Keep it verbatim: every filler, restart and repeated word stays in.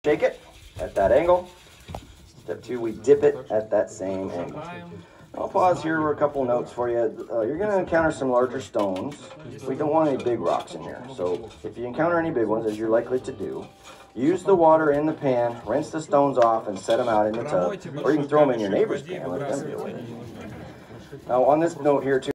shake it at that angle. Step two, we dip it at that same angle. I'll pause here for a couple notes for you. Uh, you're going to encounter some larger stones. We don't want any big rocks in here. So if you encounter any big ones, as you're likely to do, use the water in the pan, rinse the stones off, and set them out in the tub. Or you can throw them in your neighbor's pan and let them deal with it. Now on this note here too,